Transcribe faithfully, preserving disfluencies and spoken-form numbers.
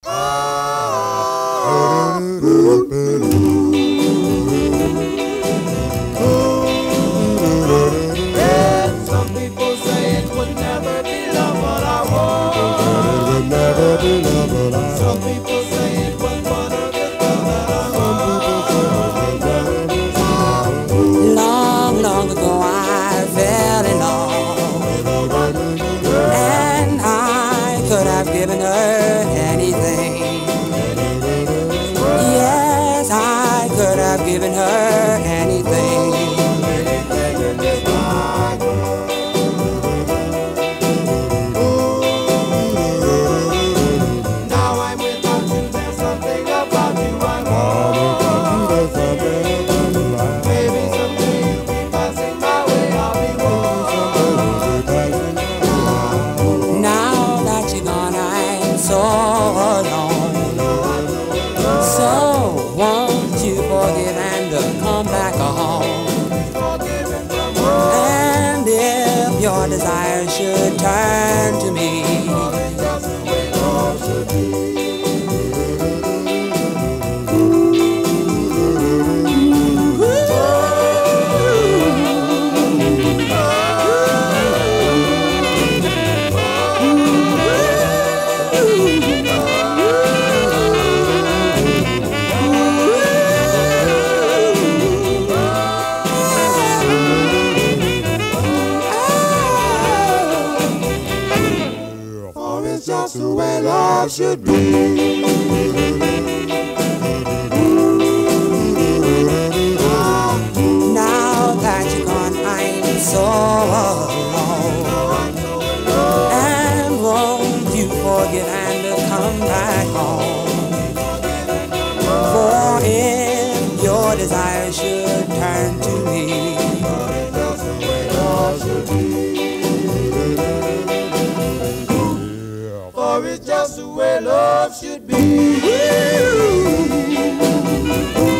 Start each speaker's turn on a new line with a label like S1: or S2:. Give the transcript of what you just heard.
S1: Some people say it would never be love, but I want. Never be love, but I want. Some people say it was one of the love that I want.
S2: Long, long ago I fell in love, and I could have given her anything. Yes, I could have given her anything.
S1: Now I'm without you, there's something about you I want. Maybe someday you'll be passing my way, I'll be warm.
S2: Now that you're gone, I'm so alone. So won't you forgive and uh, come back home? And if your desire should turn to me,
S1: it's just the way love should be.
S2: now that you're gone, I'm so alone. And won't you forgive and come back home? For if your desire should turn to me,
S1: For it's just the way love should be.